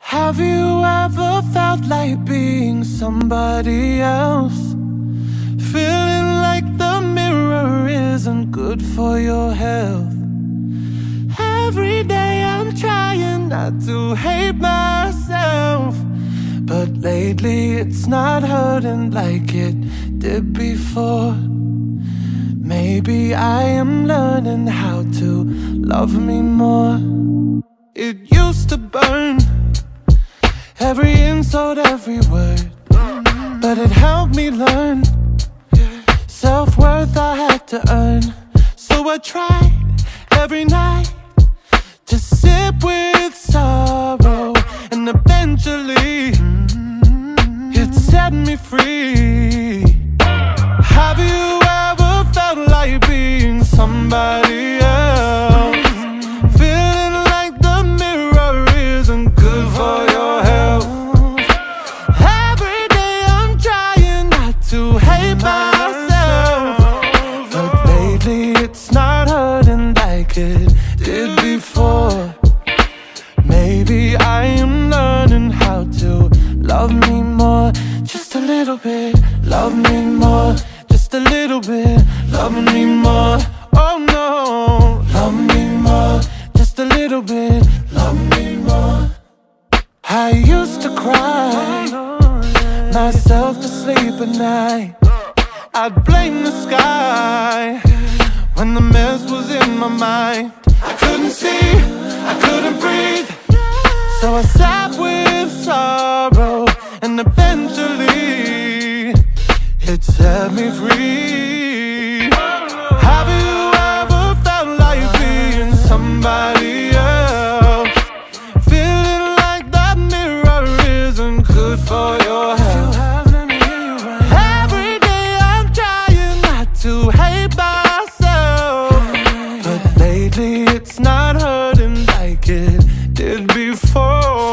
Have you ever felt like being somebody else? Feeling like the mirror isn't good for your health. Every day I'm trying not to hate myself, but lately it's not hurting like it did before. Maybe I am learning how to love me more. It used to burn, every insult, every word, but it helped me learn self-worth I had to earn. So I tried every night to sip with sorrow, and eventually it set me free. Have you ever felt like being somebody else? Feeling like the mirror isn't good for your health. Every day I'm trying not to hate myself, but lately it's not hurting like it did before. Maybe I am learning how to love me more. Just a little bit, love me more. Just a little bit, love me more. Oh no, love me more. Just a little bit, love me more. I used to cry myself to sleep at night. I'd blame the sky when the mess was in my mind. I couldn't see, I couldn't breathe, so I sat with sorrow, and eventually it set me free. Have you ever felt like being somebody else? Feeling like that mirror isn't good for your health. Every day I'm trying not to hate myself, but lately it's not hurting like it did before.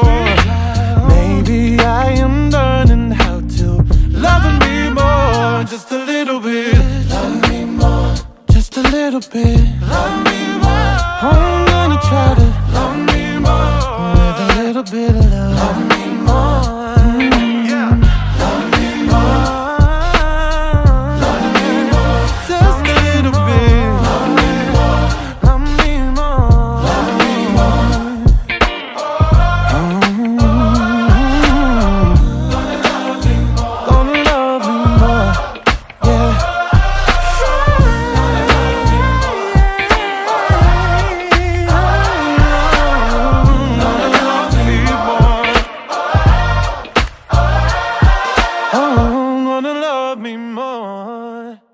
Maybe I am learning how to love me more. Just a little bit, love me more. Just a little bit, love me more. I'm gonna try to love me more with a little bit of love. Love me more, yeah. Love me more, love me more. Just a little bit, love me more, love me more, love me more. Gonna love me more, yeah. Oh, gonna love me more.